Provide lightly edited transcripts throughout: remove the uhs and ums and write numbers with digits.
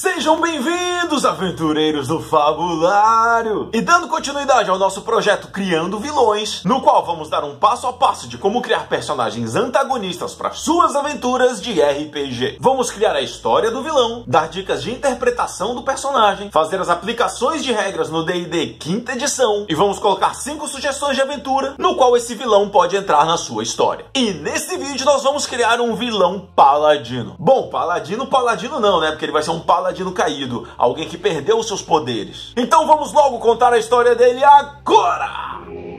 Sejam bem-vindos, aventureiros do Fabulário! E dando continuidade ao nosso projeto Criando Vilões, no qual vamos dar um passo a passo de como criar personagens antagonistas para suas aventuras de RPG. Vamos criar a história do vilão, dar dicas de interpretação do personagem, fazer as aplicações de regras no D&D 5ª edição e vamos colocar 5 sugestões de aventura no qual esse vilão pode entrar na sua história. E nesse vídeo nós vamos criar um vilão paladino. Bom, paladino não, né? Porque ele vai ser um paladino caído, alguém que perdeu os seus poderes. Então vamos logo contar a história dele agora!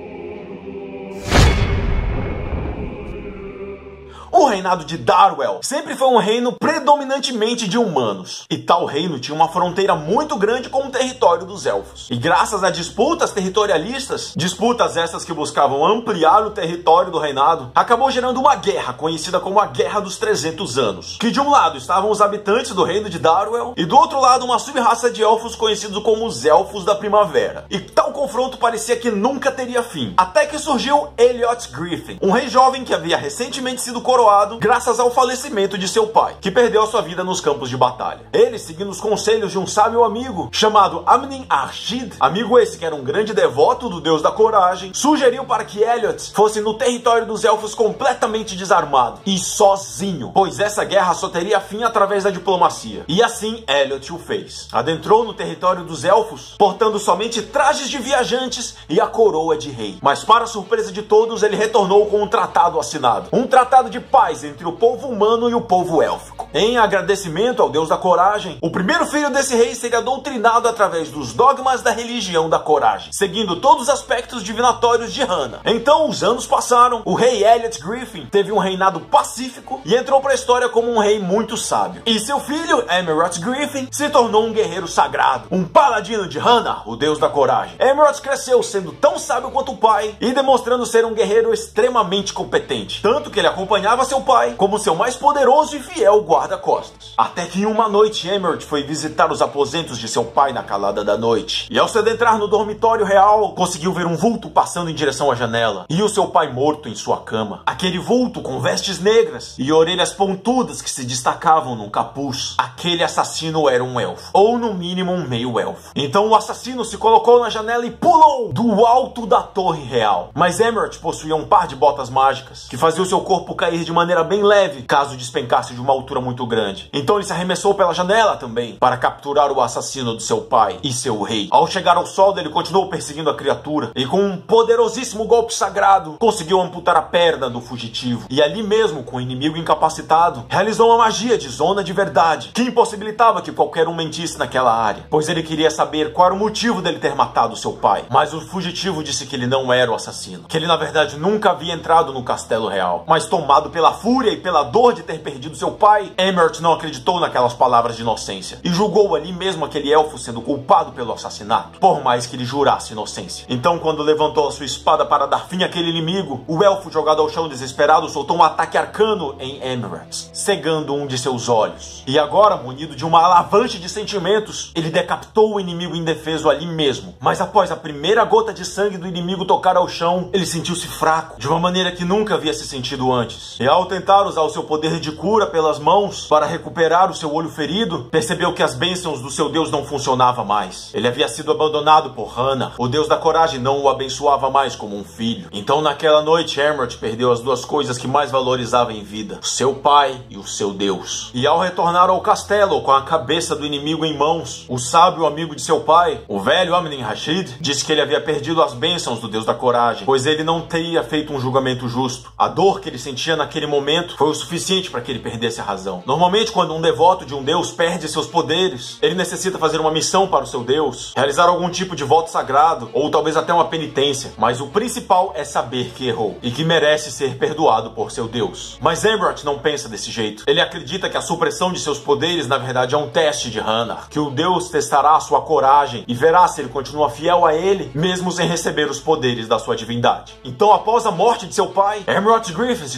O reinado de Darwell sempre foi um reino predominantemente de humanos. E tal reino tinha uma fronteira muito grande com o território dos elfos. E graças a disputas territorialistas, disputas essas que buscavam ampliar o território do reinado, acabou gerando uma guerra conhecida como a Guerra dos 300 Anos. Que de um lado estavam os habitantes do reino de Darwell e do outro lado uma sub-raça de elfos conhecidos como os Elfos da Primavera. E tal confronto parecia que nunca teria fim. Até que surgiu Elliot Griffin, um rei jovem que havia recentemente sido coroado graças ao falecimento de seu pai, que perdeu a sua vida nos campos de batalha. Ele, seguindo os conselhos de um sábio amigo chamado Amnin Arshid, amigo esse que era um grande devoto do deus da coragem, sugeriu para que Elliot fosse no território dos elfos completamente desarmado e sozinho, pois essa guerra só teria fim através da diplomacia. E assim Elliot o fez. Adentrou no território dos elfos, portando somente trajes de viajantes e a coroa de rei. Mas para surpresa de todos, ele retornou com um tratado assinado. Um tratado de paz entre o povo humano e o povo élfico. Em agradecimento ao deus da coragem, o primeiro filho desse rei seria doutrinado através dos dogmas da religião da coragem, seguindo todos os aspectos divinatórios de Hannah. Então os anos passaram, o rei Elliot Griffin teve um reinado pacífico e entrou para a história como um rei muito sábio. E seu filho, Emerald Griffin, se tornou um guerreiro sagrado, um paladino de Hannah, o deus da coragem. Emerald cresceu sendo tão sábio quanto o pai e demonstrando ser um guerreiro extremamente competente, tanto que ele acompanhava seu pai como seu mais poderoso e fiel guarda-costas. Até que em uma noite, Emerald foi visitar os aposentos de seu pai na calada da noite. E ao se adentrar no dormitório real, conseguiu ver um vulto passando em direção à janela e o seu pai morto em sua cama. Aquele vulto com vestes negras e orelhas pontudas que se destacavam num capuz. Aquele assassino era um elfo, ou no mínimo um meio-elfo. Então o assassino se colocou na janela e pulou do alto da torre real. Mas Emerald possuía um par de botas mágicas que fazia o seu corpo cair de maneira bem leve, caso despencasse de uma altura muito grande. Então ele se arremessou pela janela também, para capturar o assassino do seu pai e seu rei. Ao chegar ao sol, ele continuou perseguindo a criatura, e com um poderosíssimo golpe sagrado, conseguiu amputar a perna do fugitivo. E ali mesmo, com o inimigo incapacitado, realizou uma magia de zona de verdade, que impossibilitava que qualquer um mentisse naquela área, pois ele queria saber qual era o motivo dele ter matado seu pai. Mas o fugitivo disse que ele não era o assassino, que ele na verdade nunca havia entrado no castelo real, mas tomado pela fúria e pela dor de ter perdido seu pai, Emerald não acreditou naquelas palavras de inocência e julgou ali mesmo aquele elfo sendo culpado pelo assassinato, por mais que ele jurasse inocência. Então, quando levantou a sua espada para dar fim àquele inimigo, o elfo, jogado ao chão desesperado, soltou um ataque arcano em Emerald, cegando um de seus olhos. E agora, munido de uma alavanche de sentimentos, ele decapitou o inimigo indefeso ali mesmo. Mas após a primeira gota de sangue do inimigo tocar ao chão, ele sentiu-se fraco, de uma maneira que nunca havia se sentido antes. E ao tentar usar o seu poder de cura pelas mãos para recuperar o seu olho ferido, percebeu que as bênçãos do seu deus não funcionavam mais. Ele havia sido abandonado por Hannah. O deus da coragem não o abençoava mais como um filho. Então naquela noite, Emerald perdeu as duas coisas que mais valorizava em vida: o seu pai e o seu deus. E ao retornar ao castelo com a cabeça do inimigo em mãos, o sábio amigo de seu pai, o velho Amnin Rashid, disse que ele havia perdido as bênçãos do deus da coragem, pois ele não teria feito um julgamento justo. A dor que ele sentia naquele momento foi o suficiente para que ele perdesse a razão. Normalmente, quando um devoto de um deus perde seus poderes, ele necessita fazer uma missão para o seu deus, realizar algum tipo de voto sagrado, ou talvez até uma penitência. Mas o principal é saber que errou e que merece ser perdoado por seu deus. Mas Emerald não pensa desse jeito. Ele acredita que a supressão de seus poderes, na verdade, é um teste de Hannah, que o deus testará a sua coragem e verá se ele continua fiel a ele, mesmo sem receber os poderes da sua divindade. Então, após a morte de seu pai, Emerald Griffin se tornou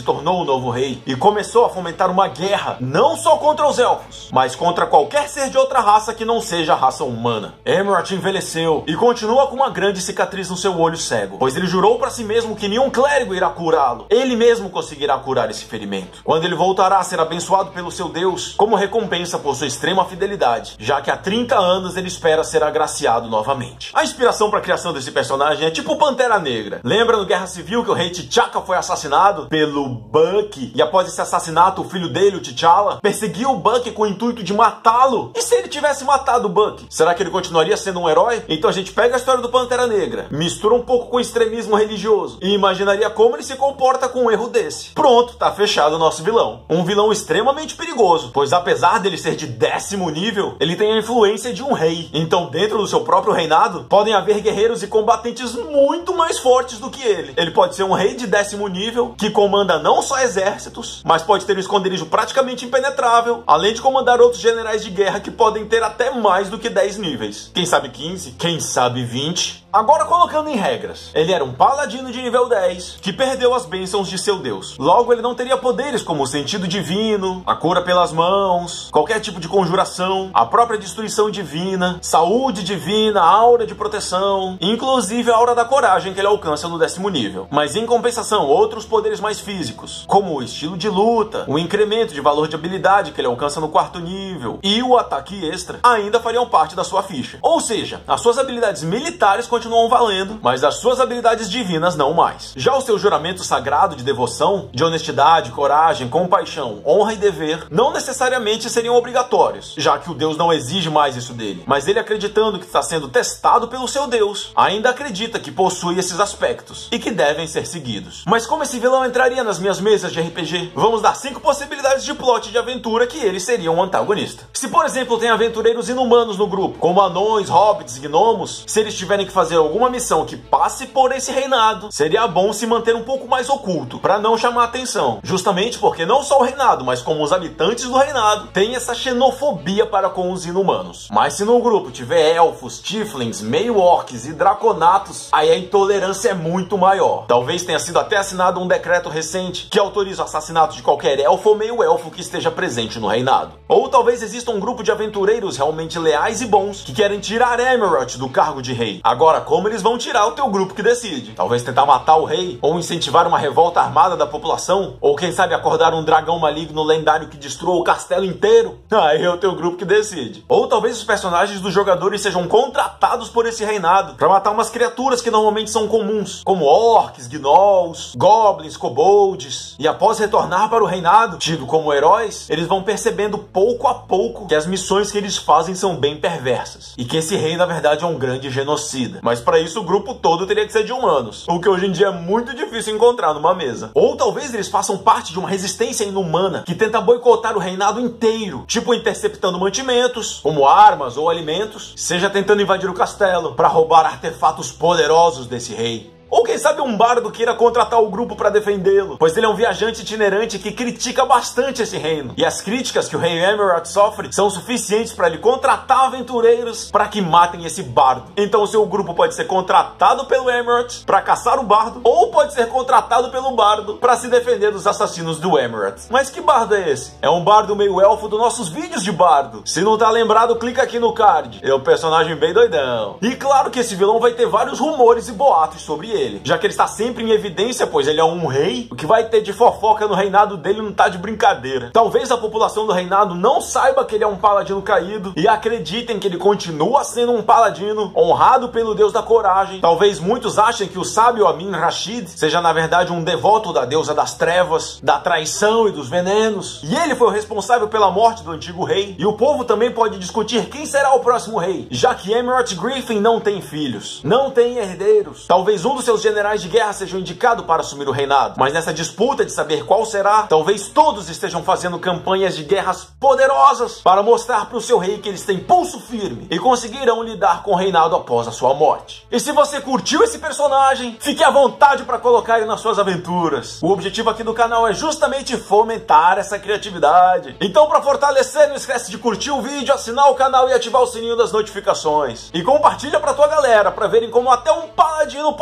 o novo rei e começou a fomentar uma guerra, não só contra os elfos, mas contra qualquer ser de outra raça que não seja a raça humana. Emerald envelheceu e continua com uma grande cicatriz no seu olho cego, pois ele jurou para si mesmo que nenhum clérigo irá curá-lo. Ele mesmo conseguirá curar esse ferimento, quando ele voltará a ser abençoado pelo seu Deus, como recompensa por sua extrema fidelidade, já que há 30 anos ele espera ser agraciado novamente. A inspiração para a criação desse personagem é tipo Pantera Negra. Lembra no Guerra Civil que o rei T'Chaka foi assassinado pelo Bucky, e após esse assassinato o filho dele, o T'Challa, perseguiu o Bucky com o intuito de matá-lo? E se ele tivesse matado o Bucky, será que ele continuaria sendo um herói? Então a gente pega a história do Pantera Negra, mistura um pouco com extremismo religioso e imaginaria como ele se comporta com um erro desse. Pronto, tá fechado o nosso vilão. Um vilão extremamente perigoso, pois apesar dele ser de 10º nível, ele tem a influência de um rei. Então dentro do seu próprio reinado, podem haver guerreiros e combatentes muito mais fortes do que ele. Ele pode ser um rei de 10º nível, que comanda não só exércitos, mas pode ter um esconderijo praticamente impenetrável, além de comandar outros generais de guerra que podem ter até mais do que 10 níveis. Quem sabe 15? Quem sabe 20? Agora colocando em regras, ele era um paladino de nível 10, que perdeu as bênçãos de seu deus. Logo ele não teria poderes como o sentido divino, a cura pelas mãos, qualquer tipo de conjuração, a própria destruição divina, saúde divina, aura de proteção, inclusive a aura da coragem que ele alcança no 10º nível. Mas em compensação, outros poderes mais físicos, como o estilo de luta, o incremento de valor de habilidade que ele alcança no 4º nível e o ataque extra, ainda fariam parte da sua ficha. Ou seja, as suas habilidades militares continuam valendo, mas as suas habilidades divinas não mais. Já o seu juramento sagrado de devoção, de honestidade, coragem, compaixão, honra e dever, não necessariamente seriam obrigatórios, já que o Deus não exige mais isso dele. Mas ele, acreditando que está sendo testado pelo seu Deus, ainda acredita que possui esses aspectos e que devem ser seguidos. Mas como esse vilão entraria nas minhas mesas de RPG? Vamos dar 5 possibilidades de plot de aventura que ele seria um antagonista. Se, por exemplo, tem aventureiros inumanos no grupo, como anões, hobbits, gnomos, se eles tiverem que fazer alguma missão que passe por esse reinado, seria bom se manter um pouco mais oculto, para não chamar atenção. Justamente porque não só o reinado, mas como os habitantes do reinado, têm essa xenofobia para com os inumanos. Mas se no grupo tiver elfos, tieflings, meio-orcs e draconatos, aí a intolerância é muito maior. Talvez tenha sido até assinado um decreto recente que autoriza o assassinato de qualquer elfo ou meio-elfo que esteja presente no reinado. Ou talvez exista um grupo de aventureiros realmente leais e bons que querem tirar Emerald do cargo de rei. Agora, como eles vão tirar o teu grupo que decide? Talvez tentar matar o rei, ou incentivar uma revolta armada da população, ou quem sabe acordar um dragão maligno lendário que destrua o castelo inteiro? Aí é o teu grupo que decide. Ou talvez os personagens dos jogadores sejam contratados por esse reinado para matar umas criaturas que normalmente são comuns, como orcs, gnolls, goblins, kobolds, e após retornar para o reinado, tido como heróis, eles vão percebendo pouco a pouco que as missões que eles fazem são bem perversas, e que esse rei na verdade é um grande genocida. Mas para isso o grupo todo teria que ser de humanos, o que hoje em dia é muito difícil encontrar numa mesa. Ou talvez eles façam parte de uma resistência inumana que tenta boicotar o reinado inteiro, tipo interceptando mantimentos, como armas ou alimentos, seja tentando invadir o castelo para roubar artefatos poderosos desse rei. Ou quem sabe um bardo queira contratar o grupo para defendê-lo, pois ele é um viajante itinerante que critica bastante esse reino. E as críticas que o rei Emerald sofre são suficientes para ele contratar aventureiros para que matem esse bardo. Então o seu grupo pode ser contratado pelo Emerald para caçar o bardo, ou pode ser contratado pelo bardo para se defender dos assassinos do Emerald. Mas que bardo é esse? É um bardo meio elfo dos nossos vídeos de bardo. Se não tá lembrado, clica aqui no card. É um personagem bem doidão. E claro que esse vilão vai ter vários rumores e boatos sobre ele, já que ele está sempre em evidência, pois ele é um rei. O que vai ter de fofoca no reinado dele não tá de brincadeira. Talvez a população do reinado não saiba que ele é um paladino caído e acreditem que ele continua sendo um paladino honrado pelo deus da coragem. Talvez muitos achem que o sábio Amin Rashid seja na verdade um devoto da deusa das trevas, da traição e dos venenos, e ele foi o responsável pela morte do antigo rei. E o povo também pode discutir quem será o próximo rei, já que Emerald Griffin não tem filhos, não tem herdeiros. Talvez um dos seus generais de guerra sejam indicados para assumir o reinado, mas nessa disputa de saber qual será, talvez todos estejam fazendo campanhas de guerras poderosas para mostrar para o seu rei que eles têm pulso firme e conseguirão lidar com o reinado após a sua morte. E se você curtiu esse personagem, fique à vontade para colocar ele nas suas aventuras. O objetivo aqui do canal é justamente fomentar essa criatividade. Então, para fortalecer, não esquece de curtir o vídeo, assinar o canal e ativar o sininho das notificações. E compartilha para tua galera, para verem como até um paladino pode ser um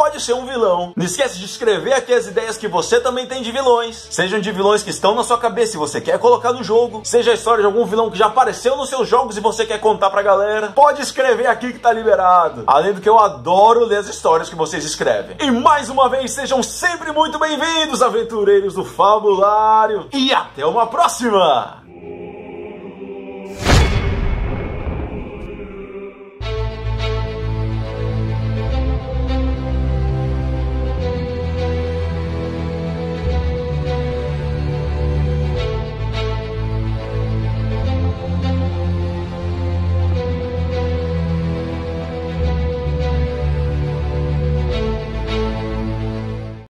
um vilão. Não esquece de escrever aqui as ideias que você também tem de vilões. Sejam de vilões que estão na sua cabeça e você quer colocar no jogo. Seja a história de algum vilão que já apareceu nos seus jogos e você quer contar pra galera. Pode escrever aqui que tá liberado. Além do que eu adoro ler as histórias que vocês escrevem. E mais uma vez, sejam sempre muito bem-vindos, aventureiros do Fabulário. E até uma próxima!